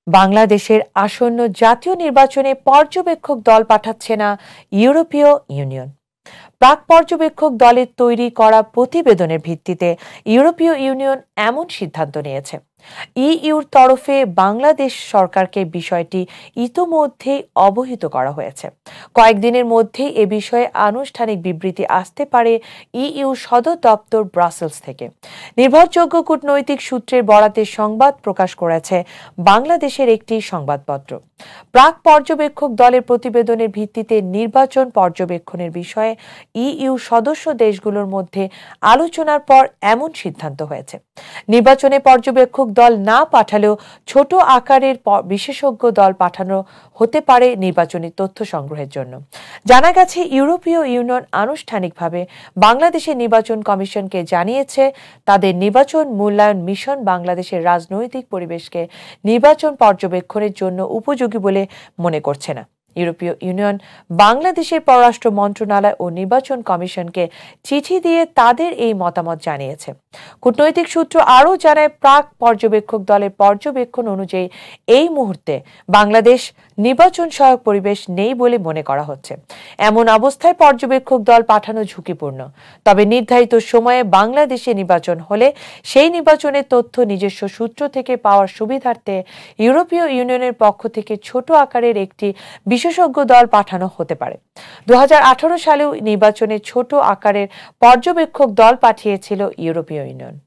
বাংলাদেশের আসন্ন জাতীয় নির্বাচনে পর্যবেক্ষক দল পাঠাচ্ছে না ইউরোপীয় ইউনিয়ন। প্রাক পর্যবেক্ষক দলের তৈরি করা প্রতিবেদনের ভিত্তিতে ইউরোপীয় ইউনিয়ন এমন সিদ্ধান্ত নিয়েছে। ইইউর তরফে বাংলাদেশ সরকারকে বিষয়টি ইতোমধ্যেই অবহিত করা হয়েছে। কয়েকদিনের মধ্যেই এ বিষয়ে আনুষ্ঠানিক বিবৃতি আসতে পারে ইইউ সদর দপ্তর ব্রাসেলস থেকে। নির্ভরযোগ্য কূটনৈতিক সূত্রের বরাতে সংবাদ প্রকাশ করেছে বাংলাদেশের একটি সংবাদপত্র। প্রাক পর্যবেক্ষক দলের প্রতিবেদনের ভিত্তিতে নির্বাচন পর্যবেক্ষণের বিষয়ে ইইউ সদস্য দেশগুলোর মধ্যে আলোচনার পর এমন সিদ্ধান্ত হয়েছে। নির্বাচনে পর্যবেক্ষক দল না পাঠালেও ছোট আকারের বিশেষজ্ঞ দল পাঠানো হতে পারে নির্বাচনী তথ্য সংগ্রহের জন্য। জানা গেছে, ইউরোপীয় ইউনিয়ন আনুষ্ঠানিকভাবে বাংলাদেশের নির্বাচন কমিশনকে জানিয়েছে তাদের নির্বাচন মূল্যায়ন মিশন বাংলাদেশের রাজনৈতিক পরিবেশকে নির্বাচন পর্যবেক্ষণের জন্য উপযোগী বলে মনে করছে না। ইউরোপীয় ইউনিয়ন বাংলাদেশের পররাষ্ট্র মন্ত্রণালয় ও নির্বাচন কমিশনকে চিঠি দিয়ে তাদের এই মতামত জানিয়েছে। কূটনৈতিক সূত্র আরও জানায়, প্রাক পর্যবেক্ষক দলের পর্যবেক্ষণ অনুযায়ী এই মুহূর্তে বাংলাদেশ নির্বাচন সহায়ক পরিবেশ নেই বলে মনে করা হচ্ছে। এমন অবস্থায় পর্যবেক্ষক দল পাঠানো ঝুঁকিপূর্ণ। তবে নির্ধারিত সময়ে বাংলাদেশে নির্বাচন হলে সেই নির্বাচনের তথ্য নিজস্ব সূত্র থেকে পাওয়ার সুবিধার্থে ইউরোপীয় ইউনিয়নের পক্ষ থেকে ছোট আকারের একটি বিশেষজ্ঞ দল পাঠানো হতে পারে। 2018 সালেও নির্বাচনে ছোট আকারের পর্যবেক্ষক দল পাঠিয়েছিল ইউরোপীয় ইউনিয়ন।